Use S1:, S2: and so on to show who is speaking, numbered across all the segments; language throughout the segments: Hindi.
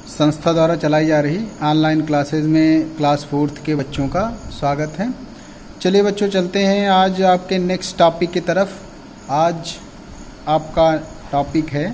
S1: संस्था द्वारा चलाई जा रही ऑनलाइन क्लासेज में क्लास 4th के बच्चों का स्वागत है। चलिए बच्चों, चलते हैं आज आपके नेक्स्ट टॉपिक की तरफ। आज आपका टॉपिक है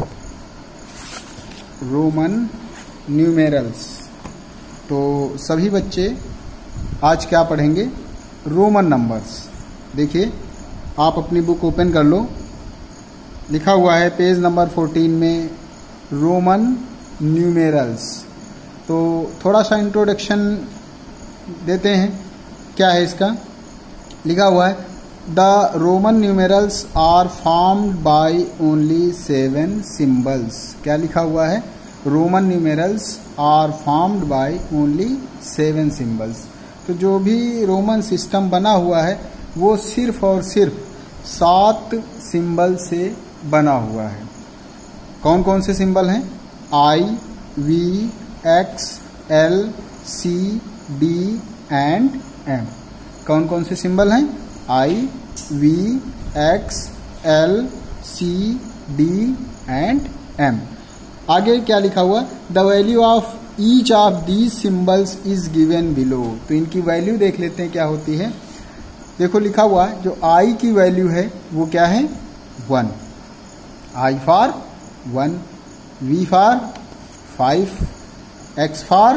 S1: रोमन न्यूमेरल्स। तो सभी बच्चे आज क्या पढ़ेंगे? Roman numbers. देखिए, आप अपनी बुक ओपन कर लो, लिखा हुआ है पेज नंबर 14 में रोमन न्यूमेरल्स। तो थोड़ा सा इंट्रोडक्शन देते हैं, क्या है इसका। लिखा हुआ है the Roman numerals are formed by only 7 symbols. क्या लिखा हुआ है? Roman numerals are formed by only 7 symbols. तो जो भी रोमन सिस्टम बना हुआ है वो सिर्फ और सिर्फ 7 सिंबल से बना हुआ है। कौन कौन से सिंबल हैं? I, V, X, L, C, D and M। कौन कौन से सिंबल हैं? I, V, X, L, C, D and M। आगे क्या लिखा हुआ? The value of each of these symbols is given below. तो इनकी वैल्यू देख लेते हैं क्या होती है। देखो, लिखा हुआ है जो I की वैल्यू है वो क्या है? 1। I for 1, V for 5, X for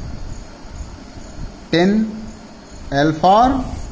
S1: 10, L for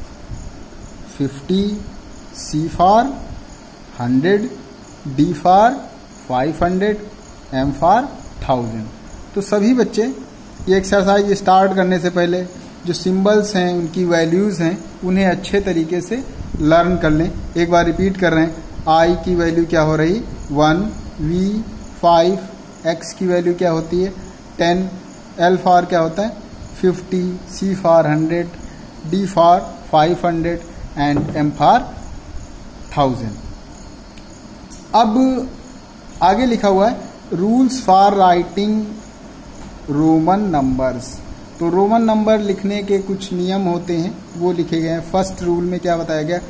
S1: 50, C for 100, D for 500, M for 1000। तो सभी बच्चे ये एक्सरसाइज स्टार्ट करने से पहले जो सिंबल्स हैं उनकी वैल्यूज़ हैं उन्हें अच्छे तरीके से लर्न कर लें। एक बार रिपीट कर रहे हैं। I की वैल्यू क्या हो रही? 1, V 5, X की वैल्यू क्या होती है? 10, L फॉर क्या होता है? 50, C for 100, D for 500 and M for 1000। अब आगे लिखा हुआ है rules for writing Roman numbers. तो रोमन नंबर लिखने के कुछ नियम होते हैं, वो लिखे गए हैं। फर्स्ट रूल में क्या बताया गया?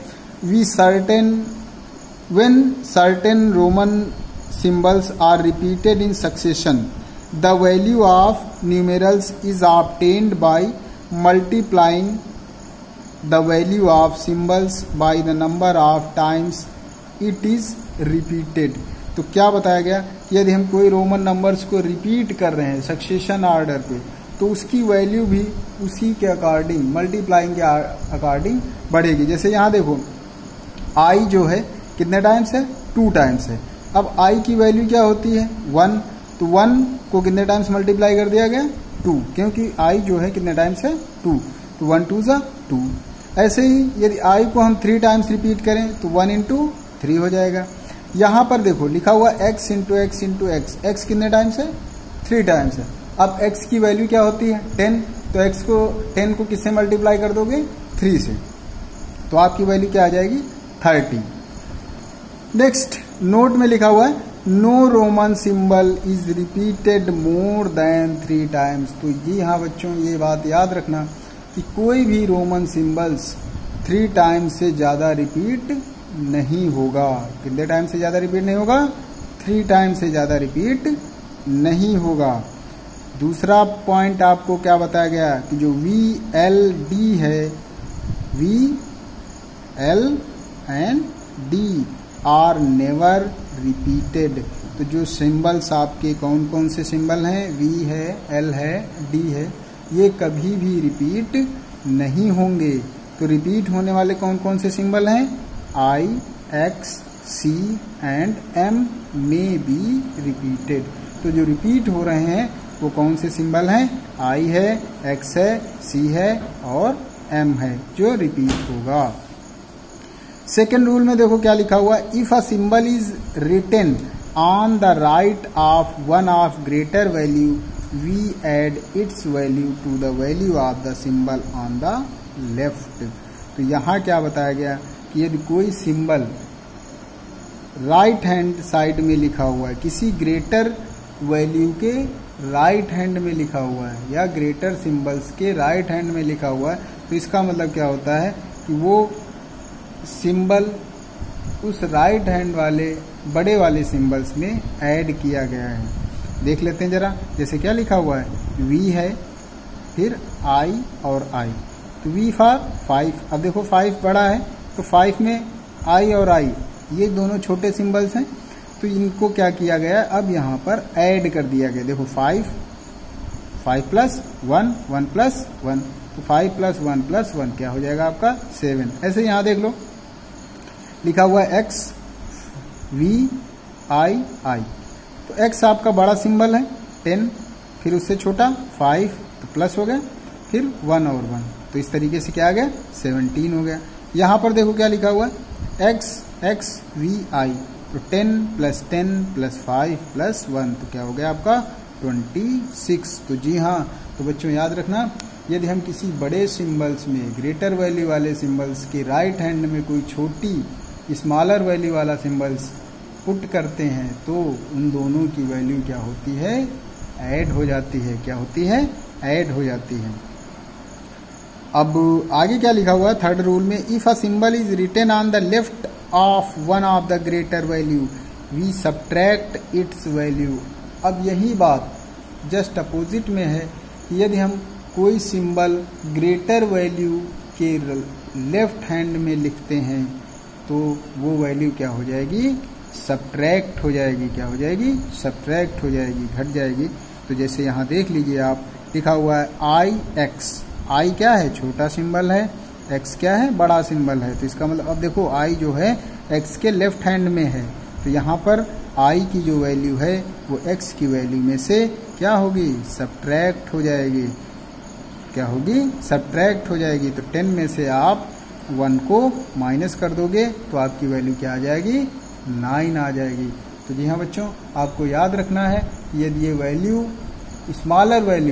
S1: when certain Roman symbols are repeated in succession, the value of numerals is obtained by multiplying the value of symbols by the number of times it is repeated। तो क्या बताया गया? यदि हम कोई रोमन नंबर्स को रिपीट कर रहे हैं सक्सेशन ऑर्डर पे, तो उसकी वैल्यू भी उसी के अकॉर्डिंग, मल्टीप्लाइंग के अकॉर्डिंग बढ़ेगी। जैसे यहाँ देखो, I जो है कितने टाइम्स है? 2 टाइम्स है। अब I की वैल्यू क्या होती है? 1। तो 1 को कितने टाइम्स मल्टीप्लाई कर दिया गया? 2, क्योंकि I जो है कितने टाइम्स है? 2। तो 1 2 ज़ा 2। ऐसे ही यदि I को हम 3 टाइम्स रिपीट करें तो 1 × 3 हो जाएगा। यहाँ पर देखो लिखा हुआ x × x × x। x कितने टाइम्स है? 3 टाइम्स है। अब x की वैल्यू क्या होती है? 10। तो x 10 को किससे मल्टीप्लाई कर दोगे? 3 से। तो आपकी वैल्यू क्या आ जाएगी? 30। नेक्स्ट नोट में लिखा हुआ है no Roman symbol is repeated more than 3 times. तो ये, हाँ बच्चों, ये बात याद रखना कि कोई भी रोमन सिंबल्स 3 टाइम्स से ज़्यादा रिपीट नहीं होगा। कितने टाइम से ज़्यादा रिपीट नहीं होगा? 3 टाइम्स से ज़्यादा रिपीट नहीं होगा। दूसरा पॉइंट आपको क्या बताया गया कि जो VLD है, VL and D are never repeated. तो जो सिंबल्स आपके कौन कौन से सिंबल हैं? V है, L है, D है, ये कभी भी रिपीट नहीं होंगे। तो रिपीट होने वाले कौन कौन से सिंबल हैं? I, X, C and M may be repeated. तो जो रिपीट हो रहे हैं वो कौन से सिंबल हैं? I है, X है, C है और M है जो रिपीट होगा। सेकेंड रूल में देखो क्या लिखा हुआ है। If a symbol is written on the right of one of greater value, we add its value to the value of the symbol on the left. तो यहाँ क्या बताया गया कि यदि कोई सिंबल राइट हैंड साइड में लिखा हुआ है, किसी ग्रेटर वैल्यू के राइट हैंड में लिखा हुआ है या ग्रेटर सिंबल्स के राइट हैंड में लिखा हुआ है, तो इसका मतलब क्या होता है कि वो सिंबल उस राइट हैंड वाले बड़े वाले सिंबल्स में ऐड किया गया है। देख लेते हैं जरा। जैसे क्या लिखा हुआ है, V है, फिर I और I, तो V फॉर 5। अब देखो 5 बड़ा है, तो 5 में I और I ये दोनों छोटे सिंबल्स हैं, तो इनको क्या किया गया, अब यहाँ पर ऐड कर दिया गया। देखो 5 प्लस 1, 1 प्लस 1, तो 5 प्लस 1 प्लस 1 क्या हो जाएगा आपका 7। ऐसे यहाँ देख लो लिखा हुआ है X V I I, तो X आपका बड़ा सिंबल है 10, फिर उससे छोटा 5, तो प्लस हो गया, फिर 1 और 1, तो इस तरीके से क्या आ गया 17 हो गया। यहाँ पर देखो क्या लिखा हुआ है X V I, तो 10 प्लस 10 प्लस 5 प्लस 1, तो क्या हो गया आपका 26। तो जी हाँ, तो बच्चों याद रखना, यदि हम किसी बड़े सिंबल्स में ग्रेटर वैल्यू वाले सिंबल्स के राइट हैंड में कोई छोटी स्मॉलर वैल्यू वाला सिंबल्स पुट करते हैं, तो उन दोनों की वैल्यू क्या होती है, ऐड हो जाती है। क्या होती है, ऐड हो जाती है। अब आगे क्या लिखा हुआ है थर्ड रूल में, if a symbol is written on the left of one of the greater value we subtract its value. अब यही बात जस्ट अपोजिट में है कि यदि हम कोई सिंबल ग्रेटर वैल्यू के लेफ्ट हैंड में लिखते हैं, तो वो वैल्यू क्या हो जाएगी, सब्ट्रैक्ट हो जाएगी। क्या हो जाएगी, सब्ट्रैक्ट हो जाएगी, घट जाएगी। तो जैसे यहाँ देख लीजिए आप, लिखा हुआ है IX, I क्या है, छोटा सिंबल है, X क्या है, बड़ा सिंबल है। तो इसका मतलब अब देखो I जो है X के लेफ्ट हैंड में है, तो यहाँ पर I की जो वैल्यू है वो X की वैल्यू में से क्या होगी, सब्ट्रैक्ट हो जाएगी। क्या होगी, सब्ट्रैक्ट हो जाएगी। तो 10 में से आप 1 को माइनस कर दोगे तो आपकी वैल्यू क्या आ जाएगी, 9 आ जाएगी। तो जी हाँ बच्चों, आपको याद रखना है कि यदि ये value smaller value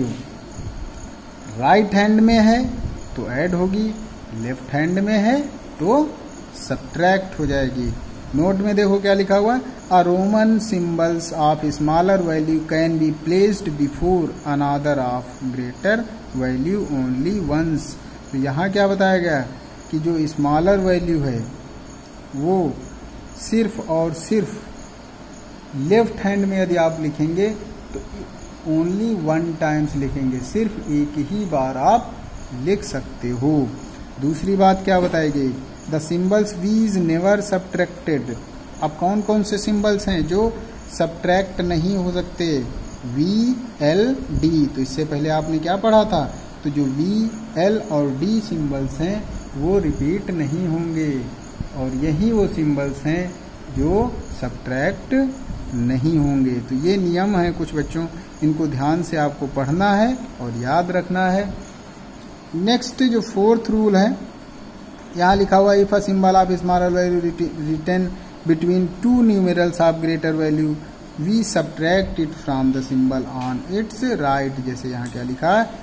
S1: right hand में है तो ऐड होगी, लेफ्ट हैंड में है तो सब्ट्रैक्ट हो जाएगी। नोट में देखो क्या लिखा हुआ है, a Roman symbols of smaller value can be placed before another of greater value only once. तो यहाँ क्या बताया गया कि जो स्मॉलर वैल्यू है वो सिर्फ और सिर्फ लेफ्ट हैंड में यदि आप लिखेंगे तो ओनली 1 टाइम्स लिखेंगे, सिर्फ एक ही बार आप लिख सकते हो। दूसरी बात क्या बताई गई, the symbols V is never subtracted. अब कौन कौन से सिंबल्स हैं जो सब्ट्रैक्ट नहीं हो सकते, V L D। तो इससे पहले आपने क्या पढ़ा था, तो जो V L और D सिंबल्स हैं वो रिपीट नहीं होंगे, और यही वो सिंबल्स हैं जो सब्ट्रैक्ट नहीं होंगे। तो ये नियम है कुछ बच्चों, इनको ध्यान से आपको पढ़ना है और याद रखना है। नेक्स्ट जो फोर्थ रूल है, यहाँ लिखा हुआ, if a symbol of smaller value written between 2 numerals of greater value we subtract it from the symbol on its right. जैसे यहाँ क्या लिखा है,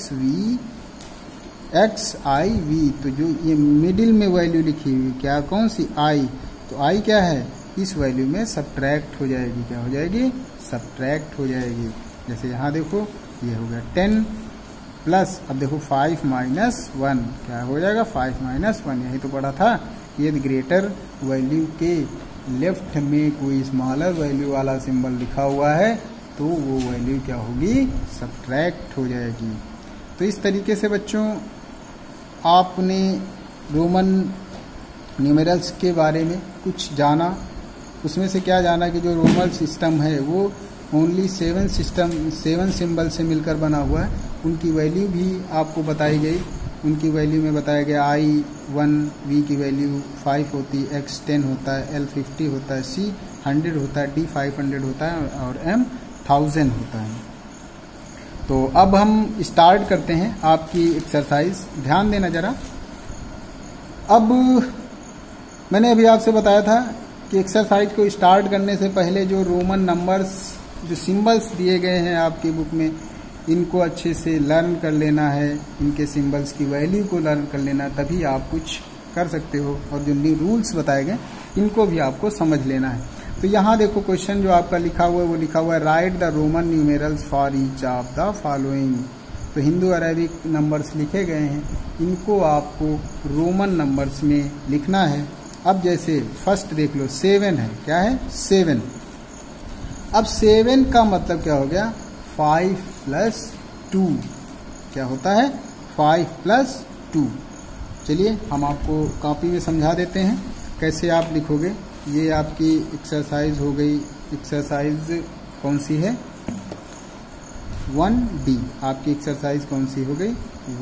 S1: X I V। तो जो ये मिडिल में वैल्यू लिखी हुई क्या, कौन सी, I, तो I क्या है, इस वैल्यू में सब्ट्रैक्ट हो जाएगी। क्या हो जाएगी, सब्ट्रैक्ट हो जाएगी। जैसे यहाँ देखो ये हो गया 10 प्लस, अब देखो 5 माइनस 1 क्या हो जाएगा, 5 माइनस 1। यही तो पढ़ा था, यदि ग्रेटर वैल्यू के लेफ्ट में कोई स्मॉलर वैल्यू वाला सिंबल लिखा हुआ है तो वो वैल्यू क्या होगी, सब्ट्रैक्ट हो जाएगी। तो इस तरीके से बच्चों आपने रोमन न्यूमेरल्स के बारे में कुछ जाना। उसमें से क्या जाना कि जो रोमन सिस्टम है वो ओनली 7 सिंबल से मिलकर बना हुआ है। उनकी वैल्यू भी आपको बताई गई। उनकी वैल्यू में बताया गया I1 V की वैल्यू 5 होती है, X 10 होता है, L 50 होता है, C 100 होता है, D 500 होता है और M 1000 होता है। तो अब हम स्टार्ट करते हैं आपकी एक्सरसाइज, ध्यान देना जरा। अब मैंने अभी आपसे बताया था कि एक्सरसाइज को स्टार्ट करने से पहले जो रोमन नंबर्स, जो सिंबल्स दिए गए हैं आपकी बुक में, इनको अच्छे से लर्न कर लेना है, इनके सिंबल्स की वैल्यू को लर्न कर लेना, तभी आप कुछ कर सकते हो। और जो न्यू रूल्स बताए गए इनको भी आपको समझ लेना है। तो यहाँ देखो क्वेश्चन जो आपका लिखा हुआ है वो लिखा हुआ है, write the Roman numerals for each of the following. तो हिंदू अरेबिक नंबर्स लिखे गए हैं, इनको आपको रोमन नंबर्स में लिखना है। अब जैसे फर्स्ट देख लो 7 है, क्या है 7। अब 7 का मतलब क्या हो गया 5 प्लस 2, क्या होता है 5 प्लस 2। चलिए हम आपको कॉपी में समझा देते हैं कैसे आप लिखोगे। ये आपकी एक्सरसाइज हो गई, एक्सरसाइज कौन सी है 1D, आपकी एक्सरसाइज कौन सी हो गई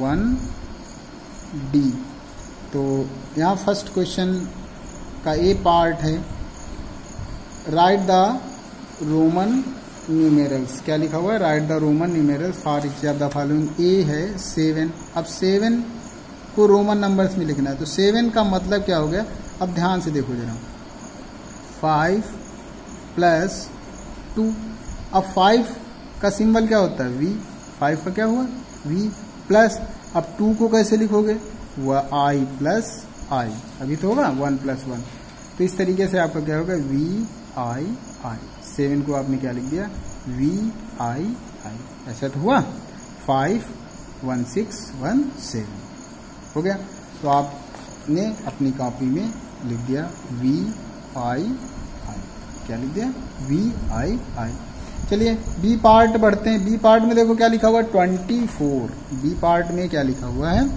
S1: 1D। तो यहाँ फर्स्ट क्वेश्चन का ए पार्ट है, राइट द रोमन न्यूमेरल्स, क्या लिखा हुआ है write the Roman numerals for each of the following. A है 7, अब 7 को रोमन नंबर्स में लिखना है, तो 7 का मतलब क्या हो गया, अब ध्यान से देखो जरा 5 प्लस 2, अब 5 का सिंबल क्या होता है V, 5 का क्या हुआ V प्लस, अब 2 को कैसे लिखोगे वह I प्लस I, अभी तो होगा 1 प्लस 1, तो इस तरीके से आपका क्या होगा VI, 7 को आपने क्या लिख दिया VI, ऐसा तो हुआ 5 1 6 1 7 हो गया। तो आपने अपनी कॉपी में लिख दिया VI, क्या लिख दिया VI। चलिए बी पार्ट बढ़ते हैं। बी पार्ट में देखो क्या लिखा हुआ है 24, बी पार्ट में क्या लिखा हुआ है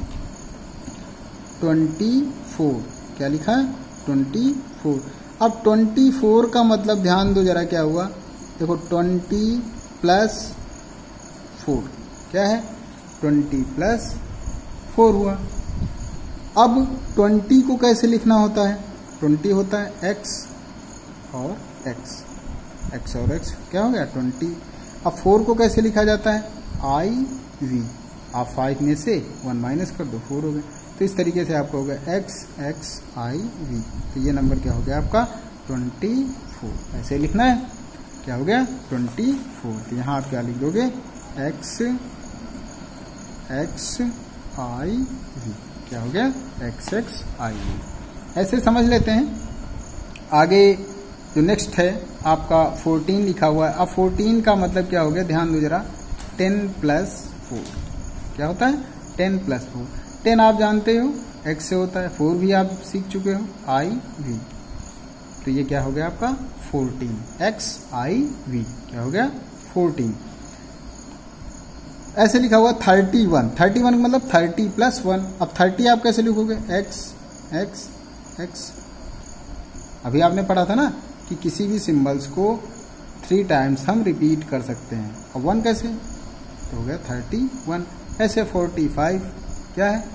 S1: 24, क्या लिखा है 24। अब 24 का मतलब ध्यान दो जरा क्या हुआ, देखो 20 प्लस 4 क्या है 20 प्लस 4 हुआ। अब 20 को कैसे लिखना होता है, 20 होता है x और x, x और x क्या हो गया 20। अब 4 को कैसे लिखा जाता है IV, आप 5 में से 1 माइनस कर दो 4 हो गया। तो इस तरीके से आपका हो गया x IV, तो ये नंबर क्या हो गया आपका 24, ऐसे लिखना है, क्या हो गया 24। तो यहाँ आप क्या लिख दोगे x IV, क्या हो गया XXIV, ऐसे समझ लेते हैं। आगे जो नेक्स्ट है आपका 14 लिखा हुआ है। अब 14 का मतलब क्या हो गया, ध्यान दो जरा 10 प्लस 4, क्या होता है 10 प्लस 4, 10 आप जानते हो x से होता है, 4 भी आप सीख चुके हो IV, तो ये क्या हो गया आपका 14 XIV, क्या हो गया 14। ऐसे लिखा हुआ 31, 31 का मतलब 30 प्लस 1, अब 30 आप कैसे लिखोगे x, अभी आपने पढ़ा था ना कि किसी भी सिंबल्स को 3 टाइम्स हम रिपीट कर सकते हैं। अब 1 कैसे, तो हो गया 31। ऐसे 45, क्या है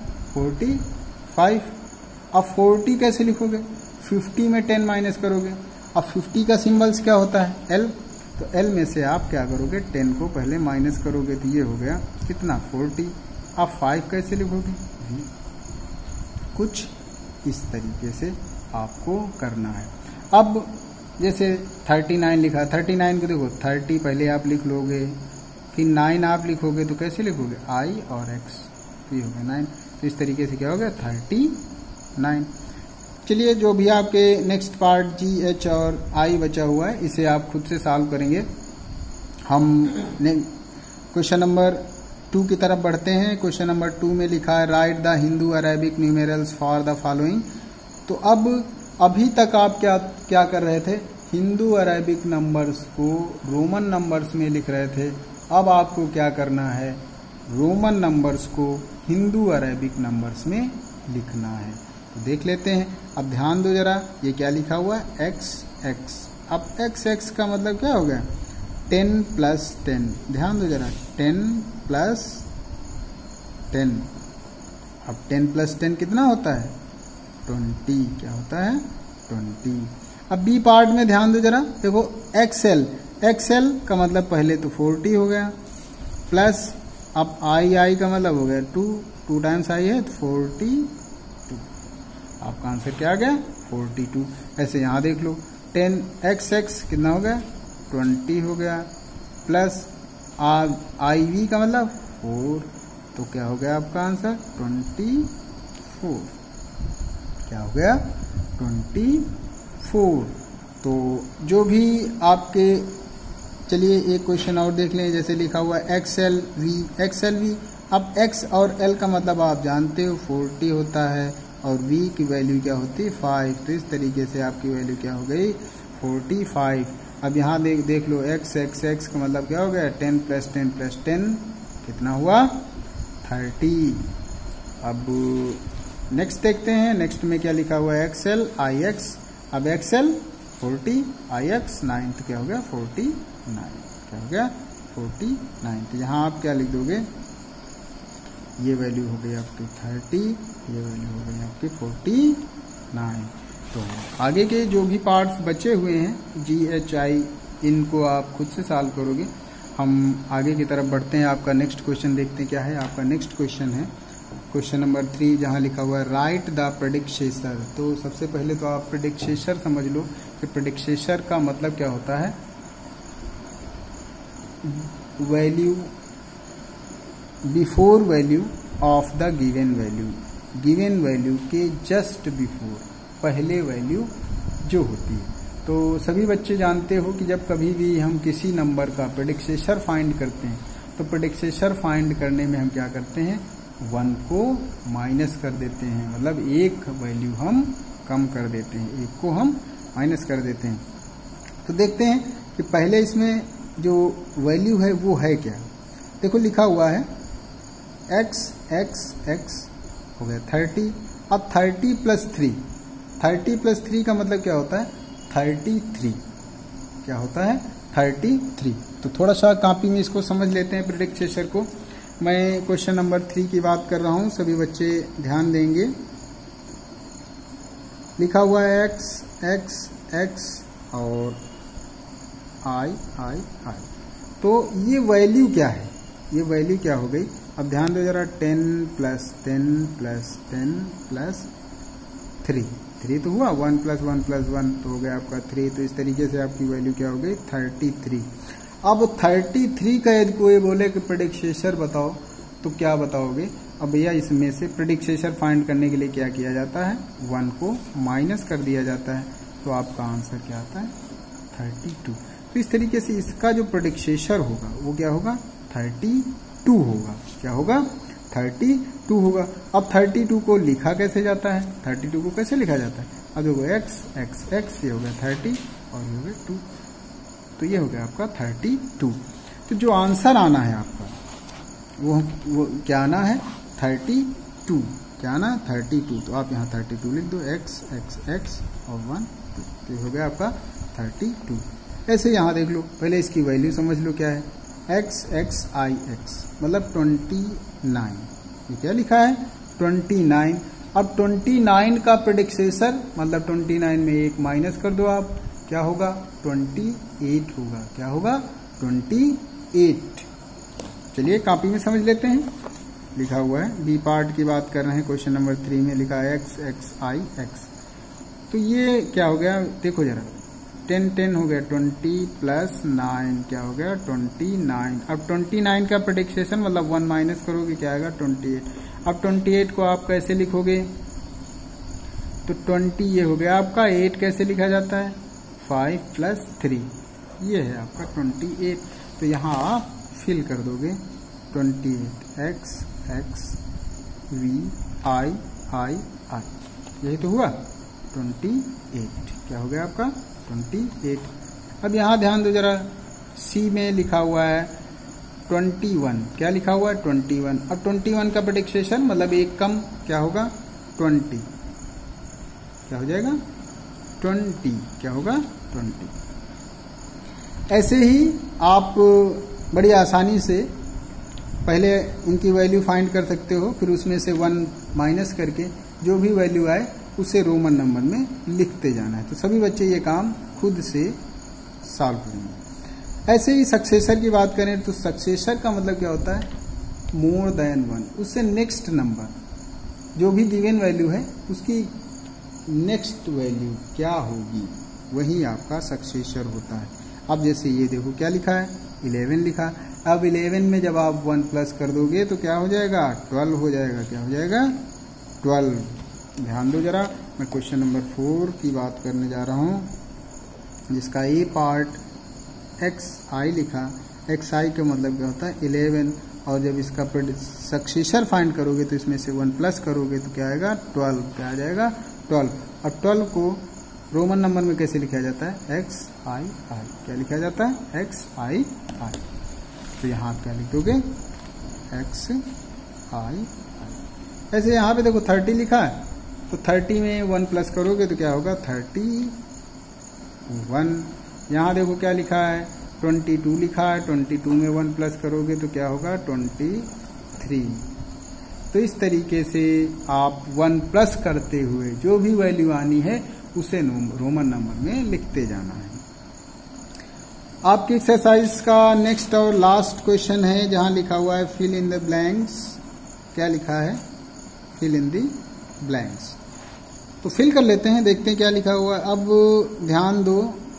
S1: 45। अब 40 कैसे लिखोगे, 50 में 10 माइनस करोगे। अब 50 का सिंबल्स क्या होता है L, तो L में से आप क्या करोगे 10 को पहले माइनस करोगे, तो ये हो गया कितना 40। अब 5 कैसे लिखोगे V, कुछ इस तरीके से आपको करना है। अब जैसे 39 लिखा, 39 को देखो 30 पहले आप लिख लोगे, फिर 9 आप लिखोगे, तो कैसे लिखोगे I और X, तो ये हो गया 9। तो इस तरीके से क्या हो गया 39। चलिए जो भी आपके नेक्स्ट पार्ट G H और I बचा हुआ है इसे आप खुद से सॉल्व करेंगे। हम क्वेश्चन नंबर 2 की तरफ बढ़ते हैं। क्वेश्चन नंबर 2 में लिखा है write the Hindu Arabic numerals for the following. तो अब अभी तक आप क्या कर रहे थे, हिंदू अरेबिक नंबर्स को रोमन नंबर्स में लिख रहे थे। अब आपको क्या करना है, रोमन नंबर्स को हिंदू अरेबिक नंबर्स में लिखना है। तो देख लेते हैं। अब ध्यान दो जरा, ये क्या लिखा हुआ है XX। अब XX का मतलब क्या हो गया 10 प्लस 10, ध्यान दो जरा 10 प्लस 10। अब 10 प्लस 10 कितना होता है 20, क्या होता है 20। अब बी पार्ट में ध्यान दो जरा, देखो XL का मतलब पहले तो 40 हो गया, प्लस अब I का मतलब हो गया 2 टाइम्स I है तो 42, आपका आंसर क्या आ गया 42। ऐसे यहाँ देख लो 10XX कितना हो गया 20 हो गया, प्लस IV का मतलब 4, तो क्या हो गया आपका आंसर 24, क्या हो गया 24। तो जो भी आपके, चलिए एक क्वेश्चन और देख लें। जैसे लिखा हुआ है XLV। अब X और L का मतलब आप जानते हो 40 होता है और V की वैल्यू क्या होती है 5, तो इस तरीके से आपकी वैल्यू क्या हो गई 45। अब यहाँ देख लो x x x का मतलब क्या हो गया 10 + 10 + 10 कितना हुआ 30। अब नेक्स्ट देखते हैं, नेक्स्ट में क्या लिखा हुआ है XL IX। अब XL 40 IX 9 तो क्या हो गया 49, क्या हो गया 49। तो यहाँ आप क्या लिख दोगे, ये वैल्यू हो गई आपकी 30, ये वैल्यू हो गई आपकी 49। तो आगे के जो भी पार्ट्स बचे हुए हैं GHI इनको आप खुद से सॉल्व करोगे। हम आगे की तरफ बढ़ते हैं। आपका नेक्स्ट क्वेश्चन देखते हैं क्या है। आपका नेक्स्ट क्वेश्चन है क्वेश्चन नंबर 3, जहाँ लिखा हुआ है राइट द प्रेडिक्सेसर। तो सबसे पहले तो आप प्रेडिक्सेसर समझ लो कि प्रेडिक्सेसर का मतलब क्या होता है, value before value of the given value, given value के जस्ट बिफोर, पहले वैल्यू जो होती है। तो सभी बच्चे जानते हो कि जब कभी भी हम किसी नंबर का प्रेडिक्सेसर फाइंड करते हैं तो प्रेडिक्सेसर फाइंड करने में हम क्या करते हैं, 1 को माइनस कर देते हैं, मतलब एक वैल्यू हम कम कर देते हैं, एक को हम माइनस कर देते हैं। तो देखते हैं कि पहले इसमें जो वैल्यू है वो है क्या। देखो लिखा हुआ है x x x हो गया 30। अब 30 + 3, 30 + 3 का मतलब क्या होता है 33, क्या होता है 33। तो थोड़ा सा कॉपी में इसको समझ लेते हैं प्रेडिक्सेसर को। मैं क्वेश्चन नंबर 3 की बात कर रहा हूं, सभी बच्चे ध्यान देंगे। लिखा हुआ है x x x और I। तो ये वैल्यू क्या है, ये वैल्यू क्या हो गई। अब ध्यान दो जरा, 10 + 10 + 10 + 3, 3 तो हुआ, 1 + 1 + 1 तो हो गया आपका 3। तो इस तरीके से आपकी वैल्यू क्या हो गई 33। अब 33 का यदि कोई बोले कि प्रेडिक्सेसर बताओ तो क्या बताओगे। अब भैया इसमें से प्रेडिक्सेसर फाइंड करने के लिए क्या किया जाता है, 1 को माइनस कर दिया जाता है। तो आपका आंसर क्या आता है 32। तो इस तरीके से इसका जो प्रेडिक्सेसर होगा वो क्या होगा 32 होगा, क्या होगा 32 होगा। अब 32 को लिखा कैसे जाता है, 32 को कैसे लिखा जाता है। अब देखो x x x ये हो गया 30 और ये हो गया 2, तो ये हो गया आपका 32। तो जो आंसर आना है आपका वो क्या आना है 32, क्या आना है 32। तो आप यहाँ 32 लिख दो, x x x और 1 2, तो हो गया आपका 32। ऐसे यहाँ देख लो, पहले इसकी वैल्यू समझ लो क्या है, x x I x मतलब 29, ये क्या लिखा है 29। अब 29 का प्रेडिक्सेसर मतलब 29 में एक माइनस कर दो आप, क्या होगा 28 होगा, क्या होगा 28। चलिए कॉपी में समझ लेते हैं। लिखा हुआ है बी पार्ट की बात कर रहे हैं, क्वेश्चन नंबर 3 में लिखा है x x I x। तो ये क्या हो गया, देखो जरा 10 10 हो गया 20 + 9 क्या हो गया 29। अब 29 का प्रेडिक्सेशन मतलब 1 माइनस करोगे क्या आएगा 28। अब 28 को आप कैसे लिखोगे, तो 20 ये हो गया आपका, 8 कैसे लिखा जाता है 5 + 3, ये है आपका 28। तो यहाँ आप फिल कर दोगे 28 x x v I I I, यही तो हुआ 28, क्या हो गया आपका 28। अब यहाँ ध्यान दो जरा, सी में लिखा हुआ है 21, क्या लिखा हुआ है 21। अब 21 का प्रेडिक्सेशन मतलब एक कम क्या होगा 20, क्या हो जाएगा 20, क्या होगा 20। ऐसे ही आप बड़ी आसानी से पहले उनकी वैल्यू फाइंड कर सकते हो, फिर उसमें से 1 माइनस करके जो भी वैल्यू आए उसे रोमन नंबर में लिखते जाना है। तो सभी बच्चे ये काम खुद से सॉल्व करेंगे। ऐसे ही सक्सेसर की बात करें तो सक्सेसर का मतलब क्या होता है मोर देन 1, उससे नेक्स्ट नंबर जो भी गिवन वैल्यू है उसकी नेक्स्ट वैल्यू क्या होगी वही आपका सक्सेसर होता है। अब जैसे ये देखो क्या लिखा है 11 लिखा। अब 11 में जब आप 1 प्लस कर दोगे तो क्या हो जाएगा 12 हो जाएगा, क्या हो जाएगा 12। ध्यान दो जरा, मैं क्वेश्चन नंबर 4 की बात करने जा रहा हूँ, जिसका ए पार्ट एक्स आई लिखा। एक्स आई का मतलब क्या होता है 11, और जब इसका सक्सेसर फाइंड करोगे तो इसमें से 1 प्लस करोगे तो क्या आएगा 12, क्या आ जाएगा 12। अब 12 को रोमन नंबर में कैसे लिखा जाता है, XII। क्या लिखा जाता है, XII। तो यहाँ आप क्या लिख दोगे, XII। ऐसे यहाँ पे देखो 30 लिखा है, तो 30 में 1 प्लस करोगे तो क्या होगा, 31। यहाँ देखो क्या लिखा है, 22 लिखा है, 22 में 1 प्लस करोगे तो क्या होगा, 23। तो इस तरीके से आप 1 प्लस करते हुए जो भी वैल्यू आनी है उसे रोमन नंबर में लिखते जाना है। आपकी एक्सरसाइज का नेक्स्ट और लास्ट क्वेश्चन है, जहां लिखा हुआ है फिल इन द ब्लैंक्स। क्या लिखा है, फिल इन द ब्लैंक्स। तो फिल कर लेते हैं, देखते हैं क्या लिखा हुआ है। अब ध्यान दो,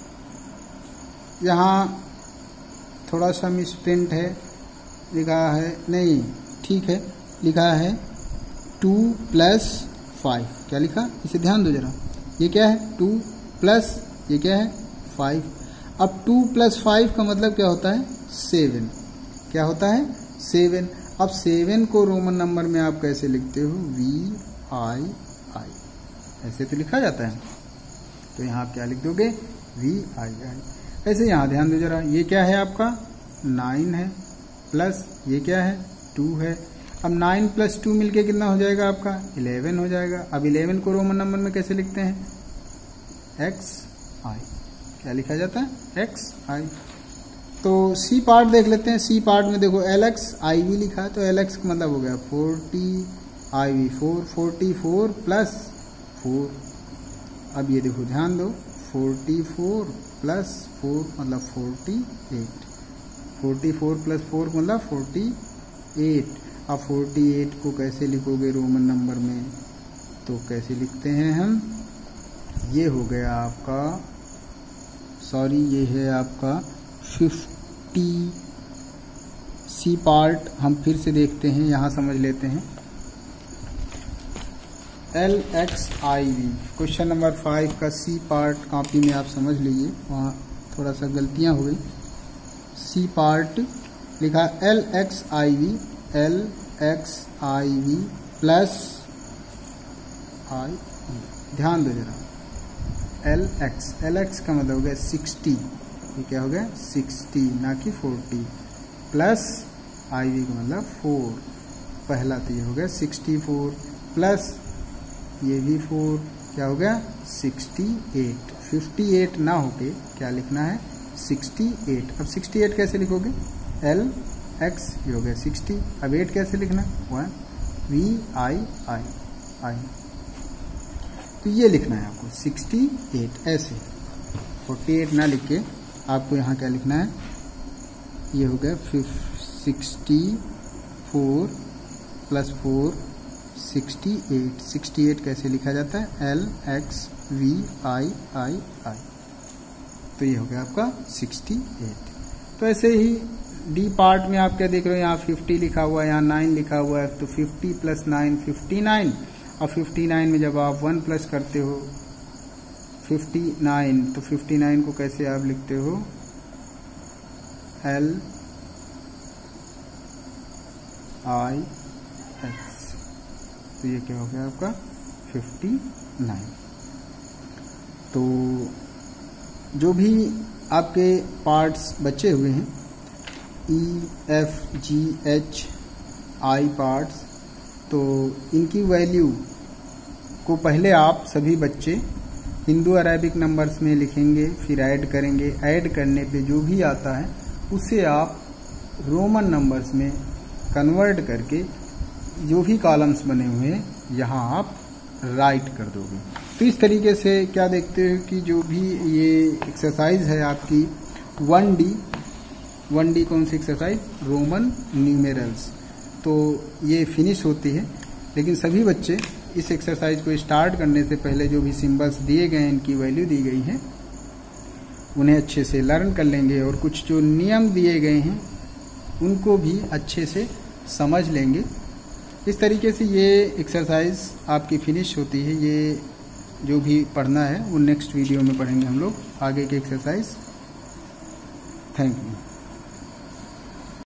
S1: यहाँ थोड़ा सा मिसप्रिंट है, लिखा है नहीं, ठीक है, लिखा है 2 + 5। क्या लिखा, इसे ध्यान दो जरा, ये क्या है 2 प्लस ये क्या है 5। अब 2 + 5 का मतलब क्या होता है, 7। क्या होता है, 7। अब 7 को रोमन नंबर में आप कैसे लिखते हो, VII। ऐसे तो लिखा जाता है, तो यहाँ आप क्या लिख दोगे, VII। ऐसे यहाँ ध्यान दो जरा, ये क्या है आपका 9 है, प्लस ये क्या है 2 है। अब 9 + 2 मिलके कितना हो जाएगा आपका, 11 हो जाएगा। अब 11 को रोमन नंबर में कैसे लिखते हैं, XI। क्या लिखा जाता है, XI। तो सी पार्ट देख लेते हैं। सी पार्ट में देखो LXIV लिखा है, तो LX का मतलब हो गया 40, IV 4, 44 + 4। अब ये देखो ध्यान दो, 44 + 4 मतलब 48, 44 + 4 मतलब 48। अब 48 को कैसे लिखोगे रोमन नंबर में, तो कैसे लिखते हैं हम, ये हो गया आपका, सॉरी ये है आपका 50। सी पार्ट हम फिर से देखते हैं, यहाँ समझ लेते हैं। LXIV क्वेश्चन नंबर 5 का सी पार्ट कॉपी में आप समझ लीजिए, वहाँ थोड़ा सा गलतियाँ हो गई। सी पार्ट लिखा LXIV + I। ध्यान दो जरा, LX का मतलब हो गया 60। ये क्या हो गया 60, ना कि 40, प्लस IV का मतलब 4। पहला तो ये हो गया 64 प्लस ये भी 4, क्या हो गया 68। 58 ना होके क्या लिखना है 68। अब 68 कैसे लिखोगे, LX ये हो गया 60। अब 8 कैसे लिखना, 1 VII। तो ये लिखना है आपको 68। ऐसे 48 ना लिख के आपको यहाँ क्या लिखना है, ये हो गया 64 + 4 68। 68 कैसे लिखा जाता है, LXVII। तो ये हो गया आपका 68। तो ऐसे ही डी पार्ट में आप क्या देख रहे हो, यहाँ 50 लिखा हुआ है, यहाँ 9 लिखा हुआ है, तो 50 + 9 59। और 59 में जब आप 1 प्लस करते हो 59, तो 59 को कैसे आप लिखते हो, LIX। तो ये क्या हो गया आपका 59। तो जो भी आपके पार्ट्स बचे हुए हैं EFGHI पार्ट्स, तो इनकी वैल्यू को पहले आप सभी बच्चे हिंदू अरेबिक नंबर्स में लिखेंगे, फिर ऐड करेंगे। ऐड करने पे जो भी आता है उसे आप रोमन नंबर्स में कन्वर्ट करके जो भी कॉलम्स बने हुए हैं यहाँ आप राइट कर दोगे। तो इस तरीके से क्या देखते हो कि जो भी ये एक्सरसाइज है आपकी 1D कौन सी एक्सरसाइज, रोमन न्यूमेरल्स, तो ये फिनिश होती है। लेकिन सभी बच्चे इस एक्सरसाइज को स्टार्ट करने से पहले जो भी सिंबल्स दिए गए हैं, इनकी वैल्यू दी गई है, उन्हें अच्छे से लर्न कर लेंगे और कुछ जो नियम दिए गए हैं उनको भी अच्छे से समझ लेंगे। इस तरीके से ये एक्सरसाइज आपकी फिनिश होती है। ये जो भी पढ़ना है वो नेक्स्ट वीडियो में पढ़ेंगे हम लोग आगे की एक्सरसाइज। Thank you.